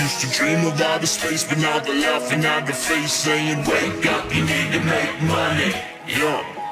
used to dream of outer space, but now they're laughing at the face, saying, wake up, you need to make money. Yeah.